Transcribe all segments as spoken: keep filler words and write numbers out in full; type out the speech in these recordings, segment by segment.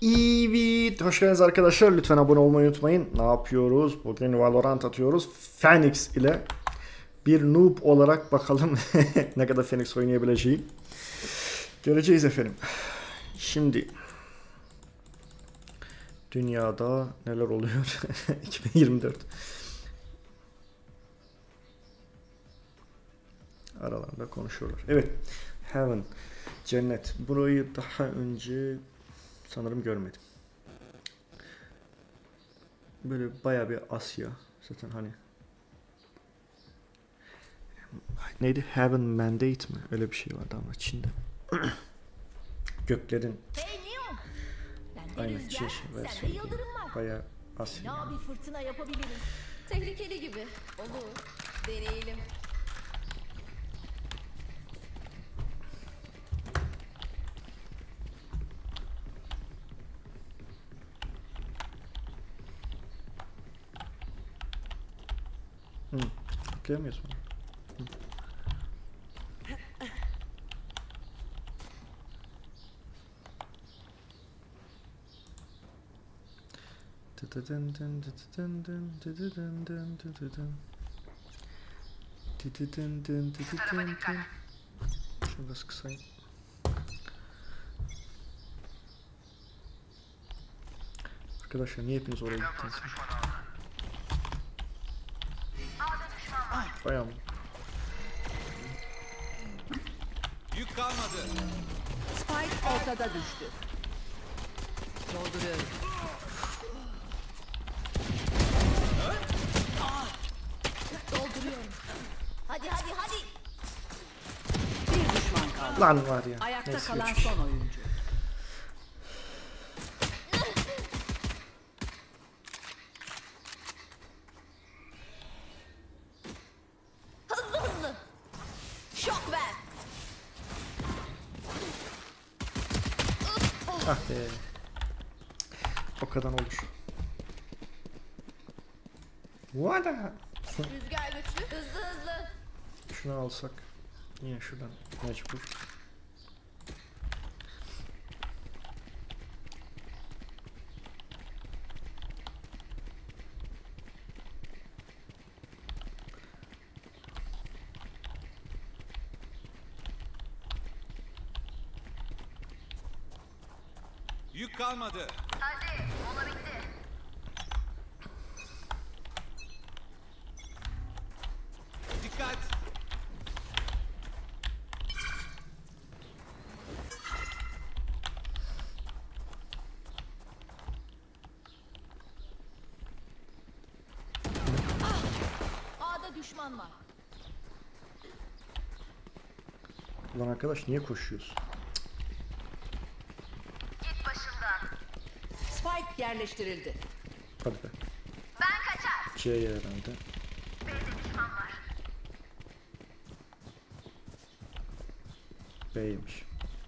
Evet, hoş geldiniz arkadaşlar. Lütfen abone olmayı unutmayın. Ne yapıyoruz? Bugün Valorant atıyoruz. Phoenix ile bir noob olarak bakalım ne kadar Phoenix oynayabileceğim. Göreceğiz efendim. Şimdi dünyada neler oluyor? iki bin yirmi dört. Aralarında konuşuyorlar. Evet. Heaven. Cennet. Burayı daha önce sanırım görmedim. Böyle bayağı bir Asya. Zaten hani neydi? Heaven Mandate mi? Öyle bir şey vardı ama Çin'de. Göklerin aynen Çin versiyonu. Bayağı Asya. Ya bir fırtına yapabiliriz. Tehlikeli gibi. Olur. Deneyelim. Hı. Atlayamıyoruz mu? Hı. Şunu biraz kısayım. Arkadaşlar niye hepiniz oraya gittiniz? Bayağı mı? Yük kalmadı. Spike ortada düştü. Dolduruyorum. Dolduruyorum. Hadi hadi hadi. Bir düşman kaldı. Lan var ya. Ayakta Neyse, kalan geçmiş. son oyuncu. Hızlı hızlı. Şok ver. Ah be. O kadar olur. Vada. Rüzgar güçlü. Hızlı hızlı. Şunu alsak. Yine şuradan mecbur. Yük kalmadı. Hadi. Mola bitti. Dikkat. A'da düşman var. Ulan arkadaş niye koşuyorsun? Git başımdan. Spike yerleştirildi. Hadi be. Ben kaçar. C'ye herhalde. B'de düşman var. B'ymiş.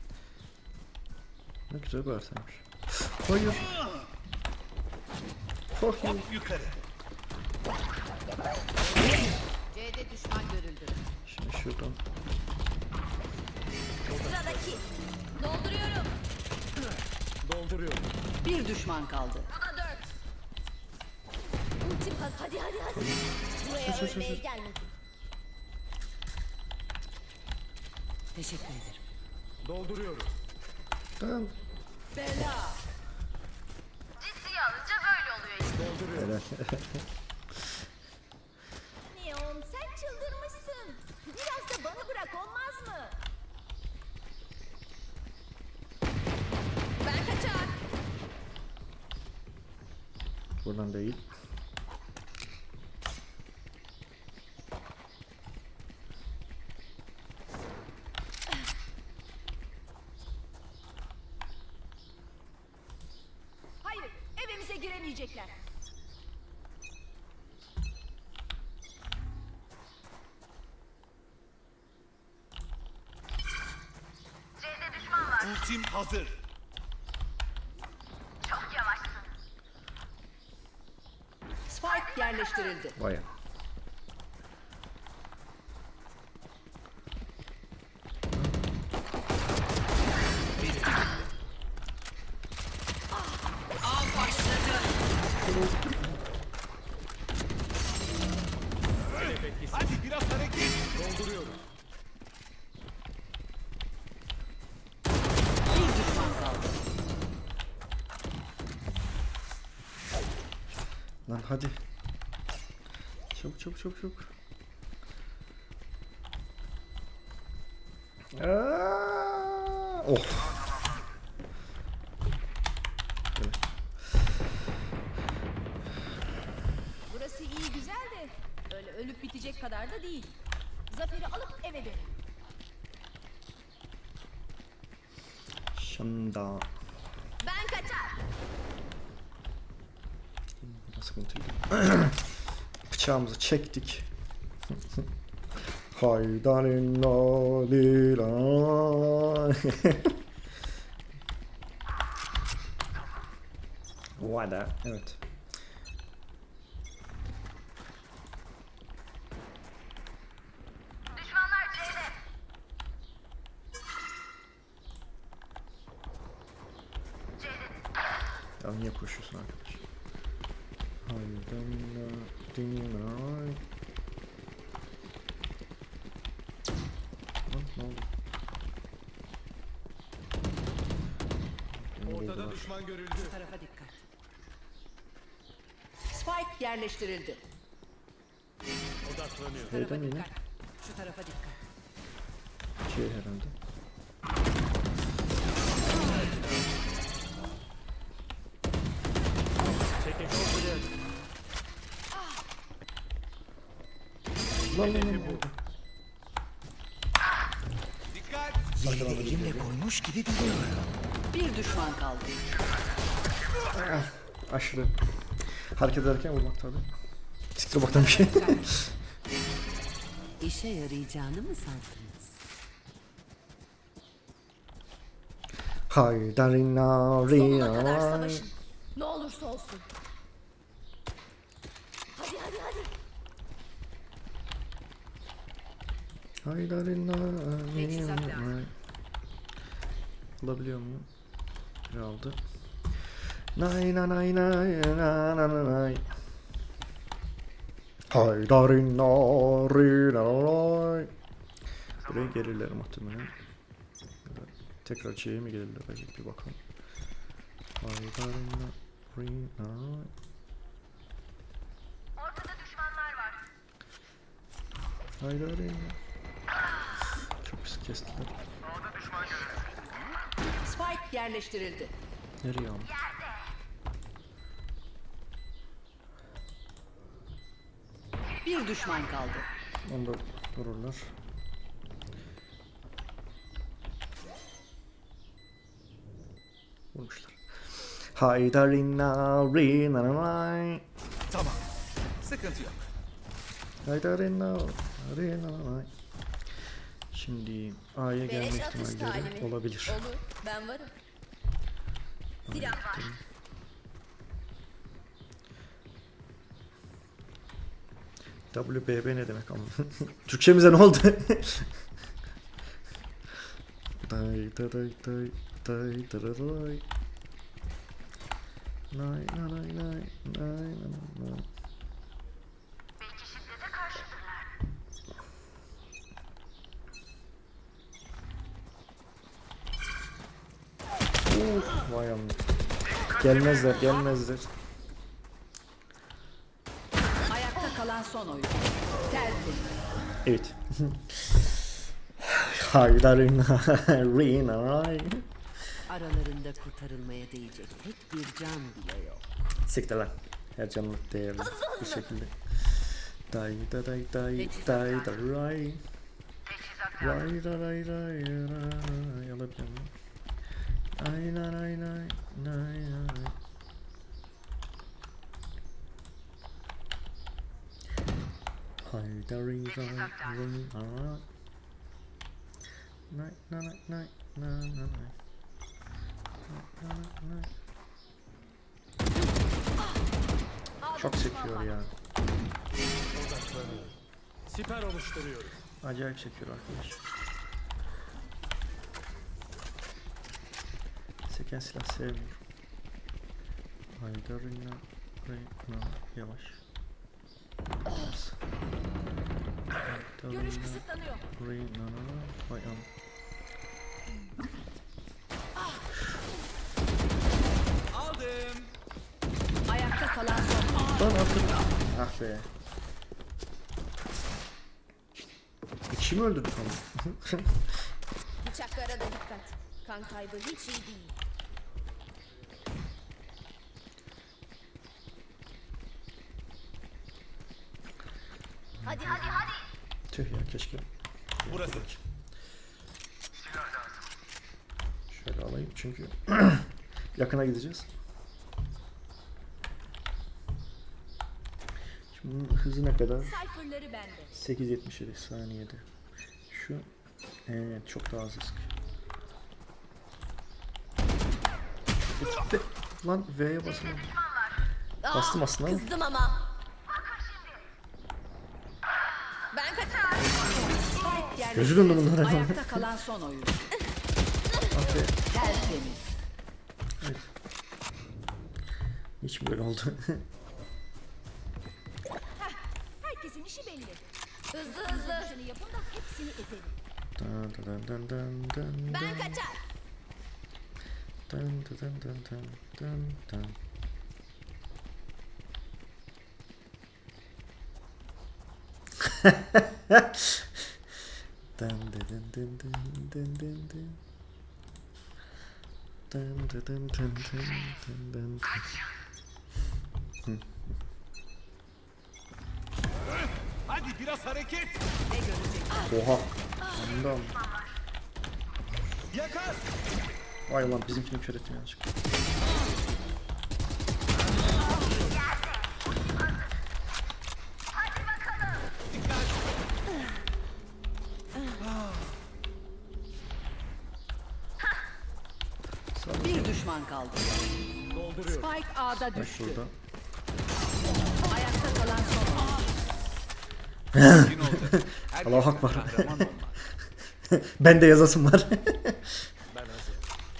Ne güzel bir haritaymış. Hayır. Fuck you. Yukarı. C'de düşman görüldü. Şimdi şuradan. Sıradaki. Dolduruyorum. Dolduruyorum. Bir düşman kaldı. Bu da dört. Ultim haz. Hadi hadi hadi. Buraya Sus, sus, sus, ölmeye sus. gelmedim. Teşekkür ederim. Dolduruyorum. Tamam. Bela. Ciddiye alınca böyle oluyor işte. Dolduruyorum. Helal. Neon sen çıldırmışsın. Biraz da bana bırak olmaz mı? Ben kaçar. Buradan değil. Hayır, evimize giremeyecekler. C'de düşman var. Ultim hazır. Çok yavaşsın. Spike yerleştirildi. Vay. Hadi biraz hareket. Dolduruyorum. Bir düşman kaldı. Lan hadi. Çabuk çabuk çabuk çabuk. Aa, oh. Evet. Burası iyi güzel de öyle ölüp bitecek kadar da değil. Zaferi alıp eve dönelim. Şimdi Ben kaçar. sıkıntıydı. Bıçağımızı çektik. Haydarin lila. Vada, evet. Düşmanlar C'de. Ya niye koşuyorsun arkadaş? Haydarin lila. Ne oldu? Ortada düşman görüldü. Şu tarafa dikkat. Spike yerleştirildi. Odaklanıyor. Şu tarafa Neyden yine? dikkat. Şu tarafa dikkat. Şey herhalde. Çekin dolduruyorum. Lan lan lan. Dikkat. Elimle koymuş gibi biliyorum. Bir düşman kaldı. Aşırı hareket ederken vurmak tabi. Siktir baktan bir şey. İşe yarayacağını mı sandınız? Haydarina Sonuna kadar rina. savaşın. Ne olursa olsun. Hadi hadi hadi. Haydarina Teçhizat rina. lazım. Alabiliyor muyum? Bir aldı. Nay nay nay nay nay nay nay. Haydarina rina. Buraya gelirler muhtemelen. Tekrar C'ye mi gelirler acaba, bir bakalım. Haydarina rina. Ortada düşmanlar var. Haydarina. Çok pis kestiler. Spike yerleştirildi. Nereye ama? Bir düşman kaldı. Onda dururlar. Vurmuşlar. Haydarina rina nay. Tamam. Sıkıntı yok. Haydarina rina nay. Şimdi A'ya gelme Beleş atış ihtimalleri talimi. olabilir. Olur. Ben varım. Silah var. W B B ne demek ama? Türkçemize ne oldu? Day day day day day day day. Nay nay nay nay nay nay. Belki şiddete karşıdırlar. Uf, vay amına. Gelmezler, gelmezler. Ayakta kalan son oyun. Tertemiz. Evet. Haydarina rina. Aralarında kurtarılmaya değecek tek bir can bile yok. Siktir lan. Her canlılık değerli bu şekilde. Day da day day day da ray. Ray da ray ray ray. Alabiliyor muyum? Ay na nay nay nay nay. Haydarina rina. Nay nay nay nay nay nay. Çok sekiyor ya. Odaklanıyor. Siper oluşturuyorum. Acayip sekiyor arkadaş. Seken silah sevmiyorum. Haydarina Reyna yavaş. Görüş kısıtlanıyor. Reyna vay am. Aldım. Ayakta kalan son. Lan artık. Ah be. İkişi mi öldürdü sonra? Bıçaklara da dikkat. Kan kaybı hiç iyi değil. Hadi hadi hadi. Tüh ya keşke. Burası. Şöyle alayım çünkü yakına gideceğiz. Şimdi bunun hızı ne kadar? Sayfırları bende. sekiz yetmiş yedi saniyede. Şu evet çok daha az hızlı. Gitti. Lan V'ye basamadım. Bastım aslında ama. Kızdım ama. Ben kaçar. Gözü döndü bunlara. Ayakta kalan son oyuncu. Ah be. Tertemiz. Evet. Hiç böyle oldu. Herkesin işi belli. Hızlı hızlı. Şunu yapın da hepsini ezelim. Dın dın dın dın dın Ben dın. kaçar. Dın dın dın dın dın dın dın. Dın dın dın dın dın dın dın. Dın dın dın dın dın dın dın. Hadi biraz hareket. Oha. Ondan. Yakar. Vay ulan bizimkini kör ettim yanlışlıkla. Bir düşman kaldı. Dolduruyorum. Spike A'da Bak düştü. şurada. Ayakta kalan son. Sakin olacak. Herkesten Allahu Akbar. kahraman olmaz. Ben de yazasım var. Ben hazır.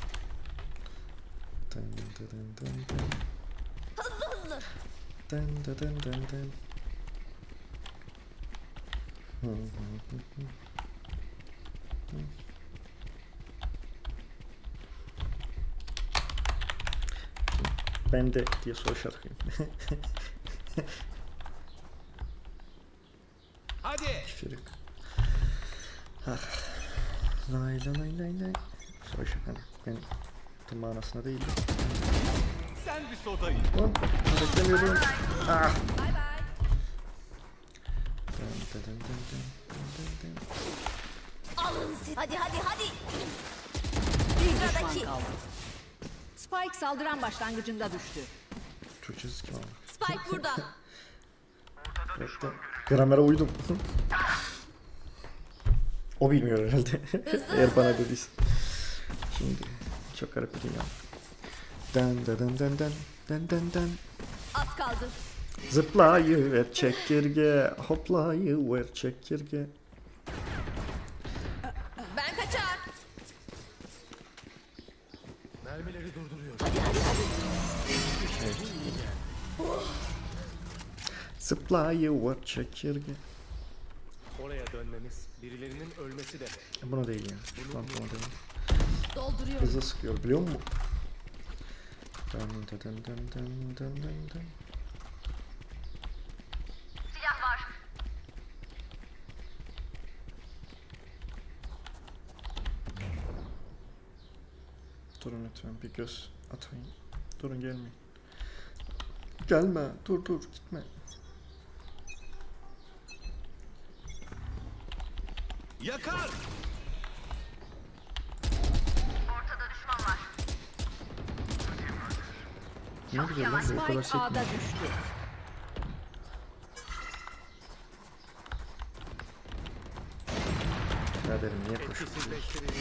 Dın dın dın dın dın. Hızlı hızlı. Dın dın dın dın dın. Hı hı hı hı. Hı. Ben de diye soru şarkıyım. Hadi. Şirik. Ah. Lay lay lay lay lay. Soru şarkı. Ben tüm manasına değil. Sen bir sodayı. Lan beklemiyordum. Ah. Bay bay. Dın dın dın dın dın dın dın. Alın siz. Hadi hadi hadi. Bir düşman Sıradaki. kaldı. Spike saldıran başlangıcında düştü. Türkçesi kim abi? Spike burada. Bekle. Gramere uydum. O bilmiyor herhalde. Eğer bana dediyse. Şimdi çok garip bir dünya. Den den den den den den den. Az kaldı. Zıplayıver çekirge, hoplayıver çekirge. Ben kaçar. Mermileri durduruyorum. Zıplayıver çekirge. Oraya dönmemiz birilerinin ölmesi demek. E, buna değil ya. Şu pantolona değil. Dolduruyorum. Hızlı sıkıyor biliyor musun? Den den den den den den den den. Durun lütfen bir göz atayım. Durun gelmeyin. Gelme dur dur gitme. Yakar. Ne güzel lan bu kadar Spike A'da sekmiyor. düştü. Ne derim niye koşuyorsun? Etkisizleştirin.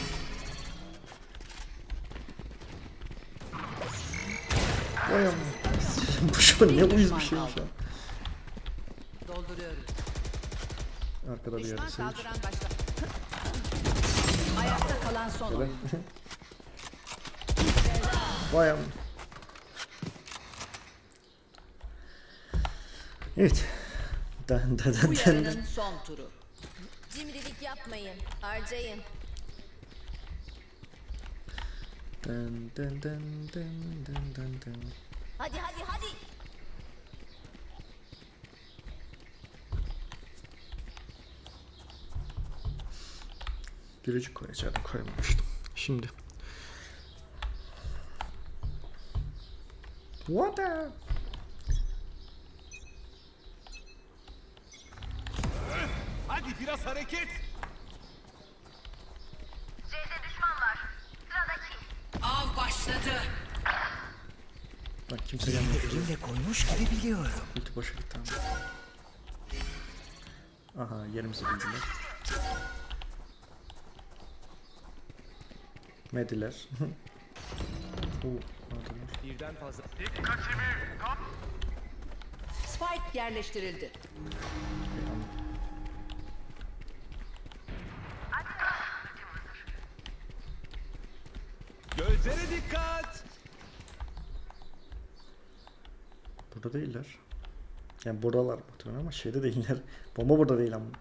Vay amma. Bu şu an ne uyuz bir şey düşman şu an. Dolduruyorum. Arkada bir Düşman yerde seviyor. saldıran başla. Ayakta kalan son Böyle. oyuncu. Vay amma. Evet. Den, den, den, Bu den. yarının son turu. Cimrilik yapmayın. Harcayın. Den, den, den, den, den, den, den. Hadi hadi hadi. Gülücük koyacaktım, koymamıştım. Şimdi. What the? Hadi biraz hareket. Av başladı. Bak kimse gelmiyor. Elimle koymuş gibi biliyorum. Ulti boşa gitti ama. Aha, yerimizi bildiler. Mediler. Oo, aldılar. Birden fazla. Spike yerleştirildi. Gözlere dikkat. Burada değiller. Yani buradalar muhtemelen ama şeyde değiller. Bomba burada değil ama.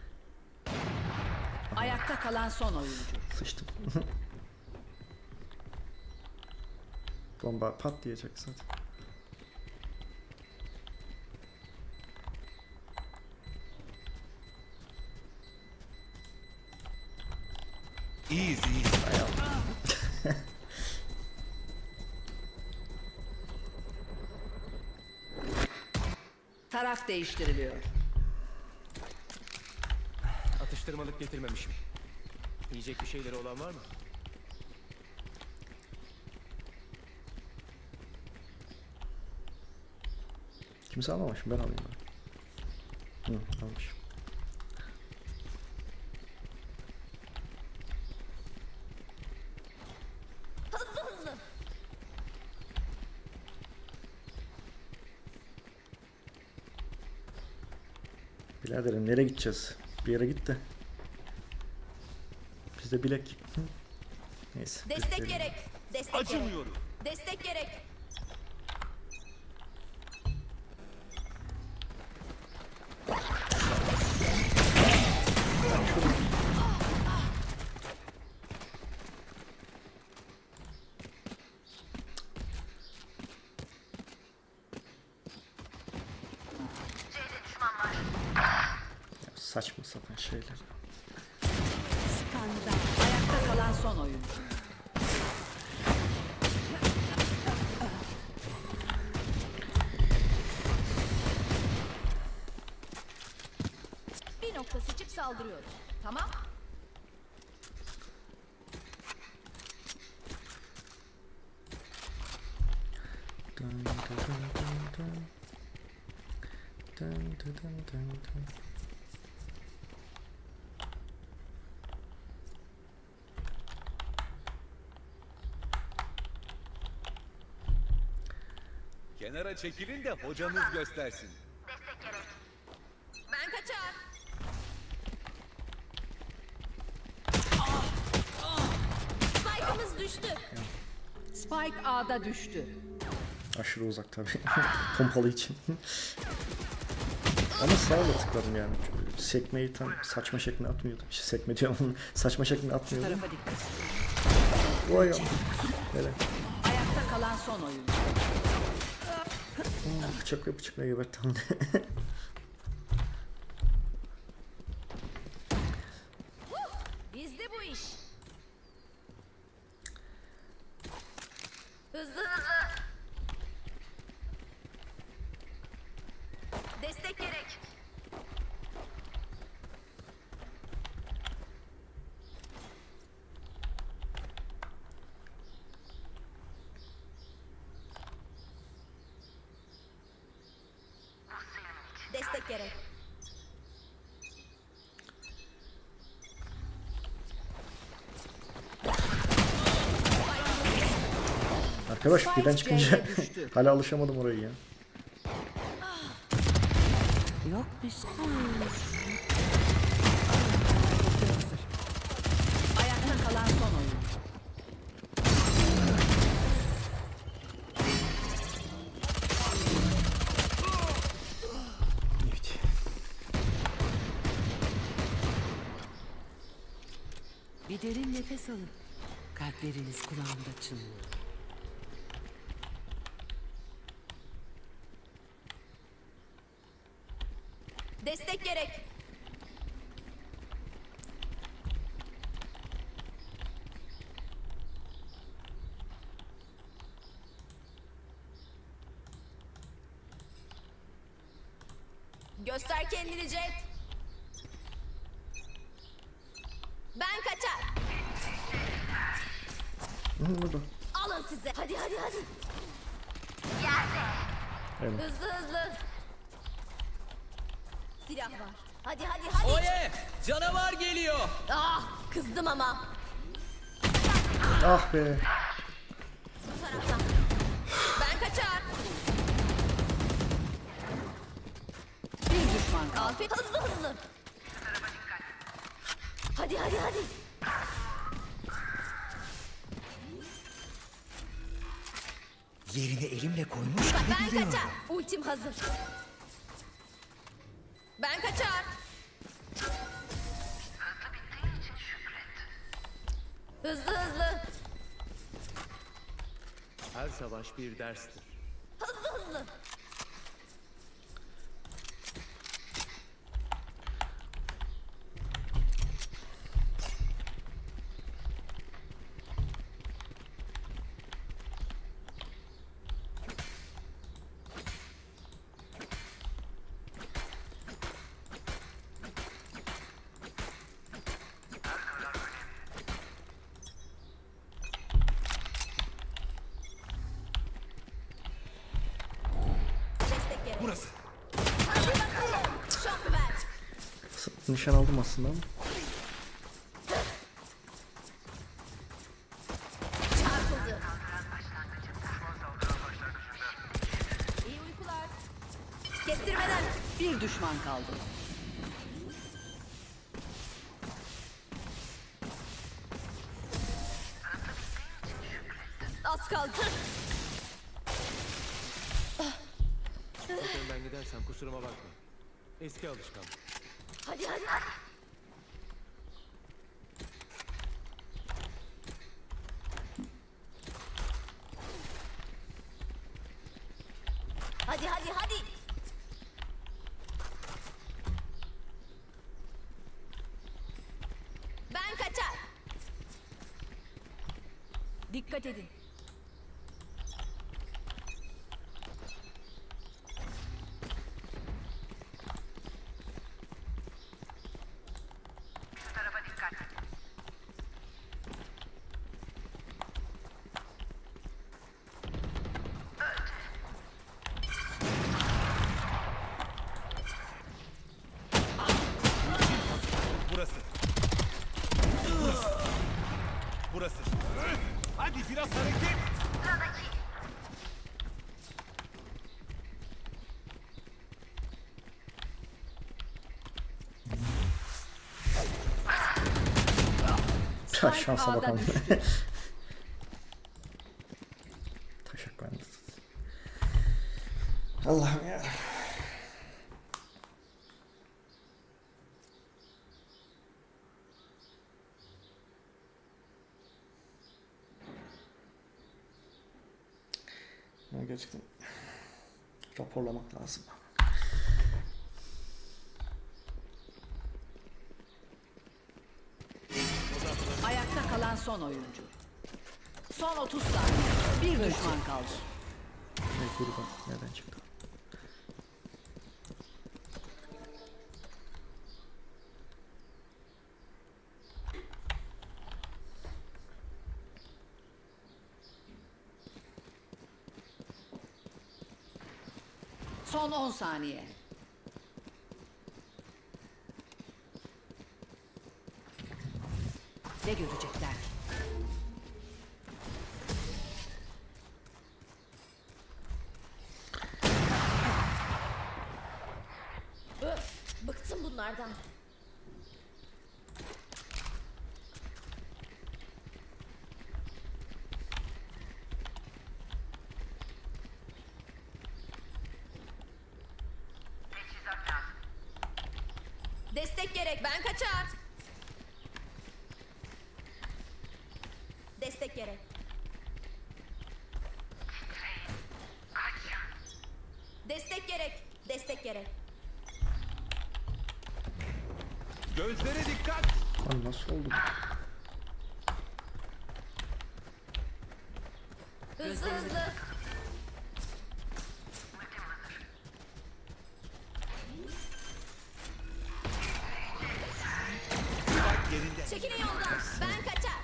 Ayakta kalan son oyuncu. Sıçtım. Bomba patlayacak zaten. Easy. Taraf değiştiriliyor. Atıştırmalık getirmemişim. Yiyecek bir şeyleri olan var mı? Kimse almamış mı? Ben alayım ben. Hı, almış. Hızlı hızlı. Biraderim nereye gideceğiz? Bir yere git de. Biz de bilek. Hı. Neyse. Destek gösterelim. gerek. Destek gerek. Acımıyorum. Destek gerek. Ya saçma sapan şeyler. Skandal. Ayakta kalan son oyuncu. Bir nokta seçip saldırıyoruz. Tamam. Dun, dun, dun, dun, dun. Dun, dun, dun, dun, dun. Kenara çekilin de hocanız göstersin. Ben kaçar. Spike'ımız düştü. Spike A'da düştü. Aşırı uzak tabii. Pompalı için. Ama sağla tıkladım yani. Sekmeyi tam saçma şeklinde atmıyordum. İşte sekme diyorum. Saçma şeklinde atmıyordum. Tarafa dikkat. Vay ya. Böyle. Ayakta kalan son oyuncu. Hmm, bıçakla bıçakla gebertim. Bizde bu iş. Hızlı hızlı. Destek gerek. Destek gerek. Arkadaş birden çıkınca C'ye düştü. hala alışamadım orayı ya. Yok bir şey. Ayakta kalan son oyuncu. Bir derin nefes alın. Kalpleriniz kulağımda çınlıyor. Destek gerek. Göster kendini Jet. Ben kaçar. Hı, burada. Alın size. Hadi hadi hadi. Evet. Hızlı hızlı. Silah var. Hadi hadi hadi. Oye! Canavar geliyor. Ah, kızdım ama. Ah be. Bu taraftan. Ben kaçar. Bir düşman kaldı. Afiyet hızlı hızlı. Hadi hadi hadi. Yerini elimle koymuş gibi Ben biliyorum. kaçar. Ultim hazır. Ben kaçar. Hızlı hızlı. Her savaş bir derstir. Hızlı hızlı. Destek gerek. Burası. Hadi bakalım. Şok ver. Nişan aldım aslında ama. Çarpıldı. İyi uykular. Kestirmeden. Bir düşman kaldı. Az kaldı. Önden gidersem kusuruma bakma. Eski alışkanlık. Hadi hadi hadi. Hadi hadi hadi. Ben kaçar. Dikkat edin. Burası. Burası. Burası. Hadi biraz hareket. Ha, şansa A'da bakalım. düştü. Teşekkür ederim. Allah'ım ya. Ya gerçekten raporlamak lazım. Ayakta kalan son oyuncu. Son otuz saniye. Bir düşman kaldı. Ne gruba nereden çıktı? Son on saniye. Ne görecekler? Öf, bıktım bunlardan. Destek gerek. Ben kaçar. Destek gerek. Destek gerek. Destek gerek. Gözlere dikkat. Lan nasıl oldu? Hızlı hızlı. Bak yerinde. Çekilin yoldan. Ben kaçar.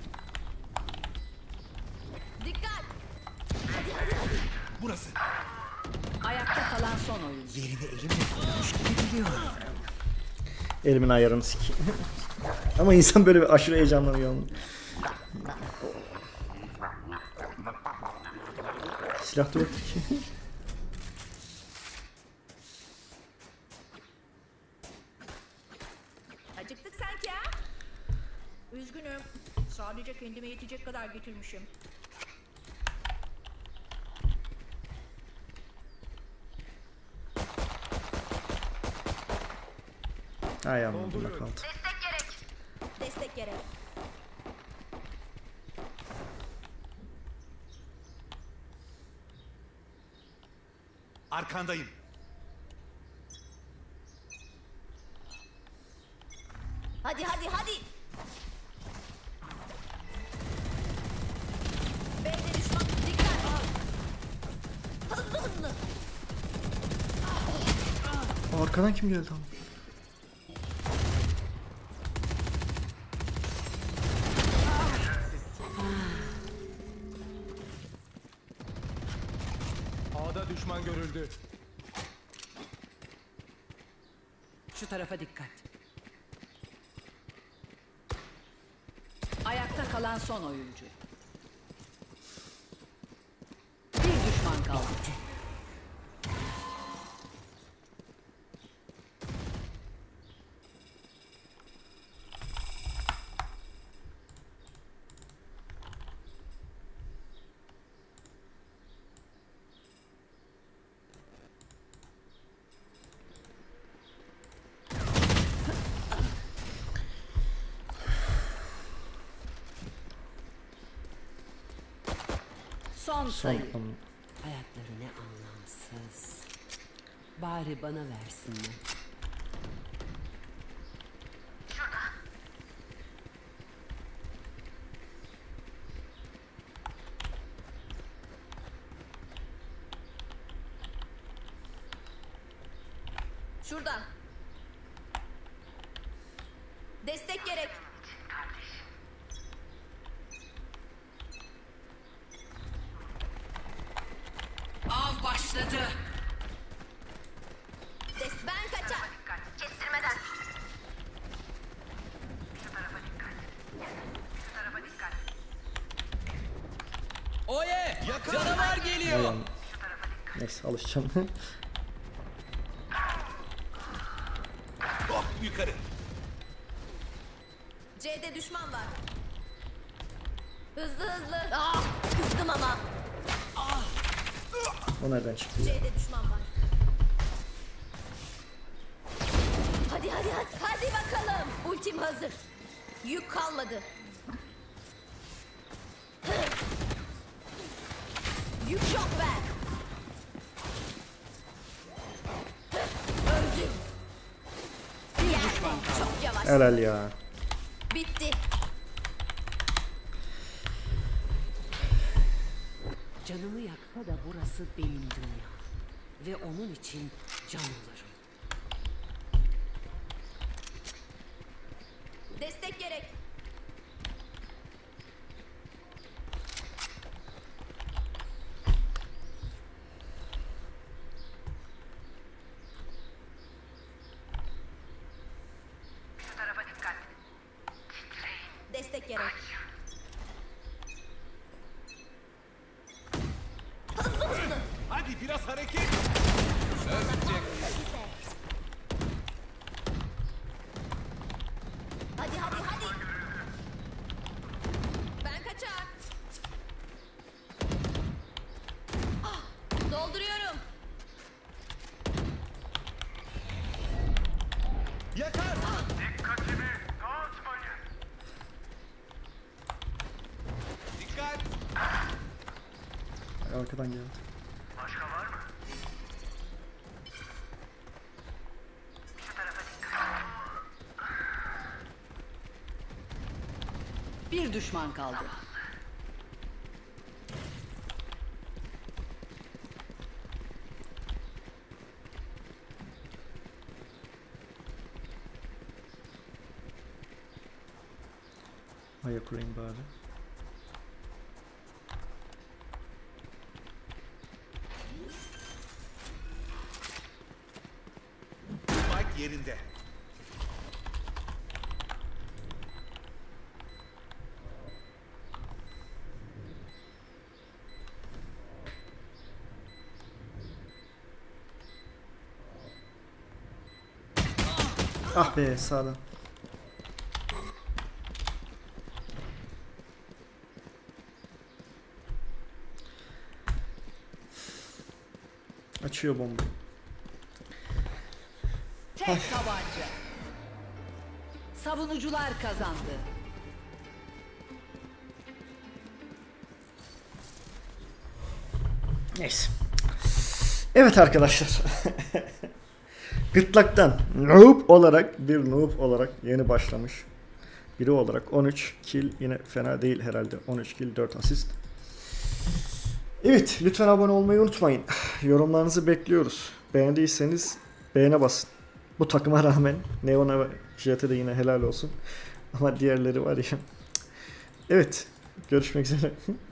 Dikkat. Hadi hadi hadi. Burası. Ayakta kalan son oyuncu. Yerini elimle koymuş gibi biliyorum. Elimin ayarını sikeyim. Ama insan böyle bir aşırı heyecanlanıyor. Silah da yok ki. Acıktık sanki ha? Üzgünüm. Sadece kendime yetecek kadar getirmişim. Ay aman buna kaldı. Destek gerek. Destek gerek. Arkandayım. Hadi hadi hadi. B'de düşman. Dikkat. Hızlı hızlı. Arkadan kim geldi ama? A'da düşman görüldü. Şu tarafa dikkat. Ayakta kalan son oyuncu. Bir düşman kaldı. Son Son sayı. an- Hayatları ne anlamsız. Bari bana versinler. Şuradan. Destek gerek. Av başladı. Des ben kaçar. Kestirmeden. Oye! Canavar geliyor. Ay aman. Neyse alışacağım. Hop yukarı. C'de düşman var. Hızlı hızlı. Ah, kızdım ama. O nereden çıktı ya? C'de düşman var. Hadi hadi hadi. Hadi bakalım. Ultim hazır. Yük kalmadı. Yük yok ver. Öldüm. Yani çok yavaş. Helal ya. Bitti. Canımı yaksa da burası benim dünya. Ve onun için can alırım. Destek gerek. Destek gerek. Hızlı hızlı. Hadi biraz hareket. Hadi hadi hadi. Ben kaçar. Ah, dolduruyorum. Yakar. arkadan geldi. Bir düşman kaldı. Ayak kurayım bari. Spike yerinde. Ah be, sağdan. Açıyor bomba. Tek tabanca. Savunucular kazandı. Neyse. Evet arkadaşlar. Gırtlaktan noob olarak bir noob olarak yeni başlamış biri olarak on üç kill, yine fena değil herhalde. on üç kill, dört asist. Evet, lütfen abone olmayı unutmayın. Yorumlarınızı bekliyoruz. Beğendiyseniz beğene basın. Bu takıma rağmen Neon'a ve Jet'e de yine helal olsun. Ama diğerleri var ya. Evet, görüşmek üzere.